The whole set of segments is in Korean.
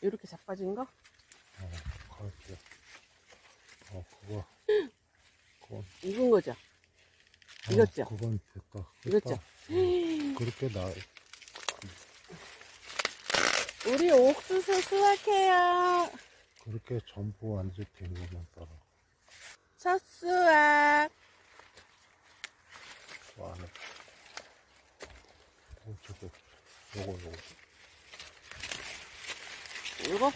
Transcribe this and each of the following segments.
이렇게 자빠진 거? 그렇게. 그거. 익은 거죠? 익었죠? 그건 됐다. 익었죠? 그렇게 우리 옥수수 수확해요. 그렇게 전부 완전 된 것만 따라. 첫 수확. 안에. 저거. 요거. 이거?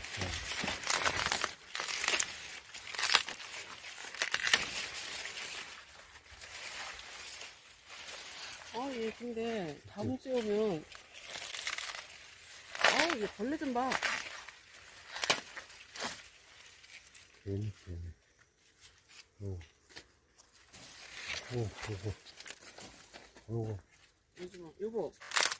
얘 근데 다음 주에 오면 얘 벌레 좀 봐. 괜히. 요거. 요거.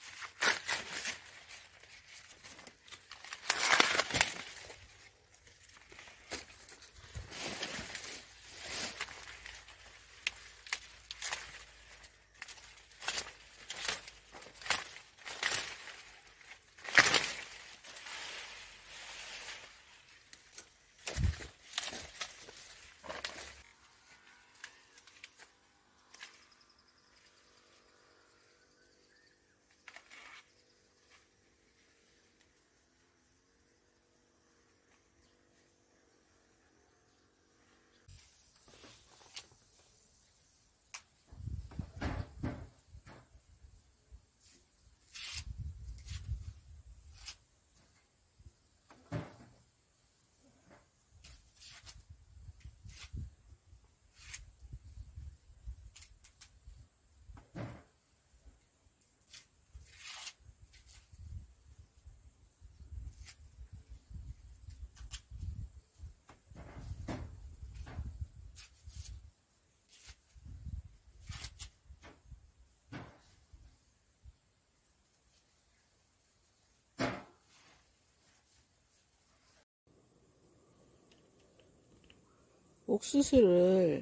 옥수수를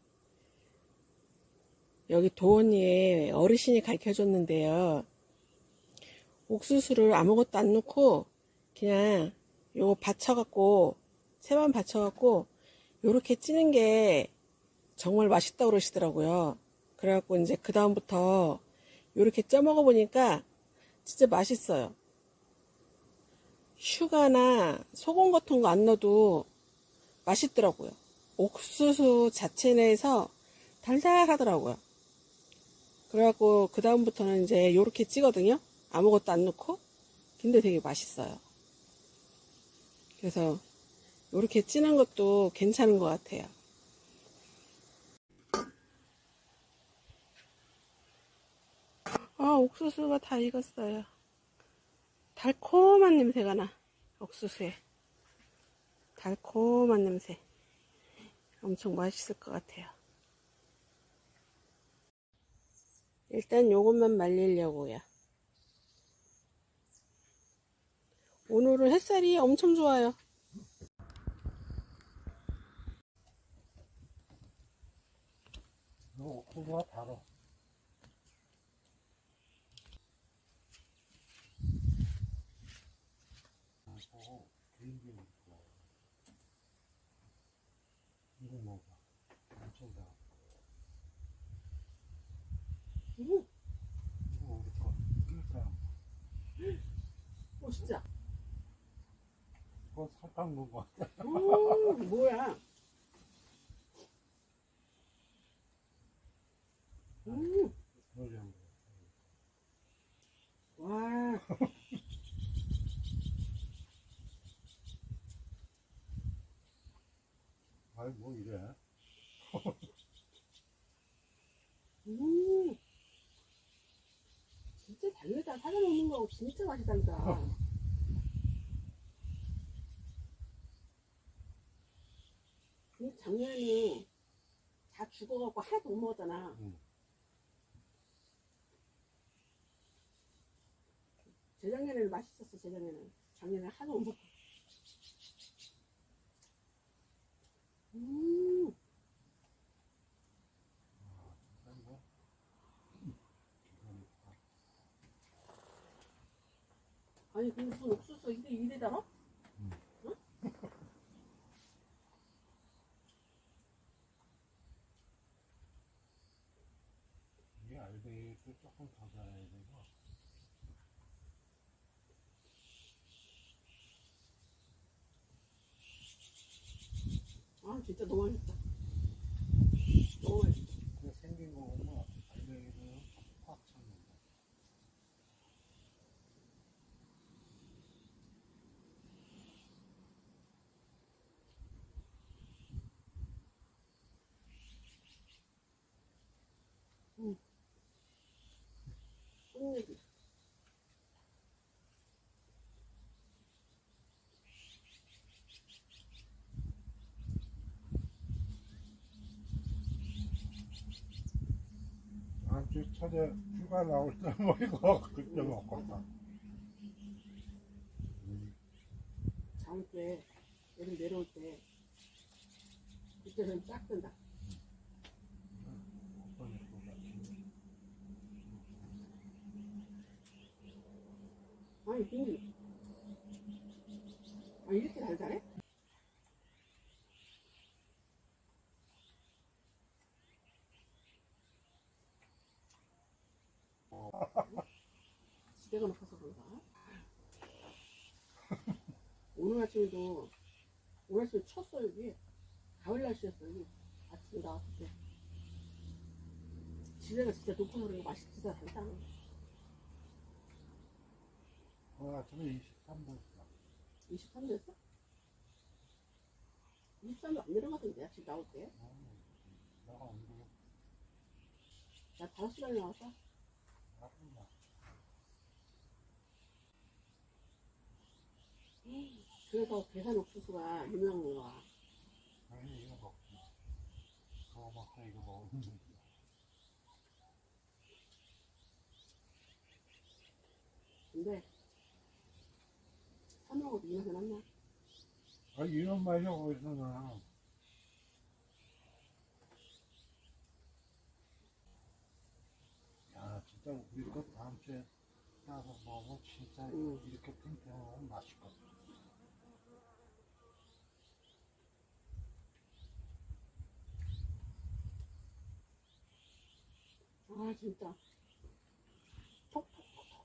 여기 도원이의 어르신이 가르쳐 줬는데요. 옥수수를 아무것도 안 넣고 그냥 요거 받쳐갖고 채만 받쳐갖고 요렇게 찌는 게 정말 맛있다고 그러시더라고요. 그래갖고 이제 그 다음부터 요렇게 쪄 먹어보니까 진짜 맛있어요. 슈가나 소금 같은 거 안 넣어도 맛있더라고요. 옥수수 자체 내에서 달달하더라고요. 그래갖고 그 다음부터는 이제 요렇게 찌거든요. 아무것도 안 넣고. 근데 되게 맛있어요. 그래서 요렇게 찌는 것도 괜찮은 것 같아요. 옥수수가 다 익었어요. 달콤한 냄새가 나. 옥수수에 달콤한 냄새. 엄청 맛있을 것 같아요. 일단 요것만 말리려고요. 오늘은 햇살이 엄청 좋아요. 옥수수가 달아. 이거 먹어. 엄청 달아. 이거 우리 거. 그러니까. 진짜? 그거 설탕 넣은 거 같아. 뭐야? 와. 아이 뭐 이래. 진짜 다르다. 사다 먹는 거하고 진짜 맛이 다르다. 작년에 다 죽어갖고 하나도 못 먹었잖아. 재작년에는 맛있었어. 재작년에는. 작년에 하나도 못 먹고. 아니 근데 무슨 옥수수 이래 달아? 이렇게 조금 더 잘해야 되고. 아, 진짜 너무 맛있다. 너무 맛있다. 그 생긴 거 보면 알맹이를 팍 쳤는데. 끝내기. 다음 주 첫째 휴가 나올 때 뭐 이거 그때 먹겠다. 다음 주에 애들 내려올 때 그때는 쫙 뜬다. 아니, 근데 아, 이렇게 달달해? 지대가 높아서 그런가? 오늘 아침에도 오늘 아침에 쳤어. 여기 가을 날씨였어. 여기 아침에 나왔을 때 지대가 진짜 높아서 그런가 맛있지도 않다. 오늘 아침에 23도였어. 23도였어? 23도 안 내려가던데 아침 나올 때. 내가 언제 나 5시간에 나왔어. 나쁜다. 그래서 계산 옥수수가 유명한 거야. 아니 이거 먹지. 그거 먹다 이거 먹으면 되지. 근데 사 먹어도 이 맛은 안 나. 아 이런 맛이 어디서 나. 야 진짜 우리 거 다음 주에 따서 먹으면 진짜 이렇게 탱탱하고 맛있거든. 아, 진짜. 톡톡톡톡톡.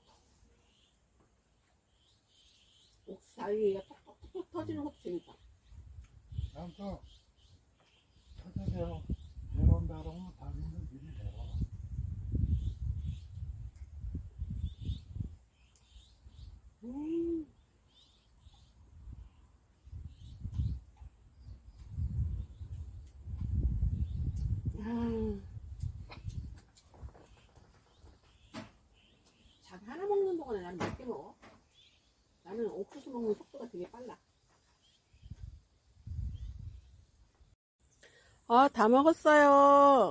옥수수 알갱이가 톡톡톡톡 터지는 것도 재밌다. 난 또 첫째 내려온다 그러면 다음에는 미리 내려와. 음. 자기 하나 먹는 동안에 나는 몇 개 먹어? 나는 옥수수 먹는 속도가 되게 빨라. 아, 다 먹었어요.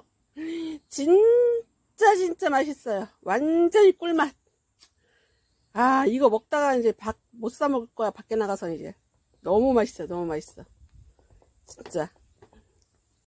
진짜 맛있어요. 완전히 꿀맛. 아, 이거 먹다가 이제 못 사 먹을 거야. 밖에 나가서 이제. 너무 맛있어, 너무 맛있어. 진짜.